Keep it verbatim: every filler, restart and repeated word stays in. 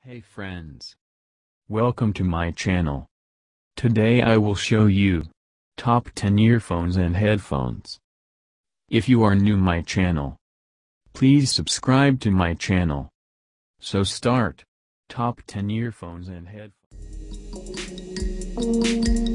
Hey friends. Welcome to my channel. Today I will show you top ten earphones and headphones. If you are new my channel, please subscribe to my channel. So start. Top ten earphones and headphones.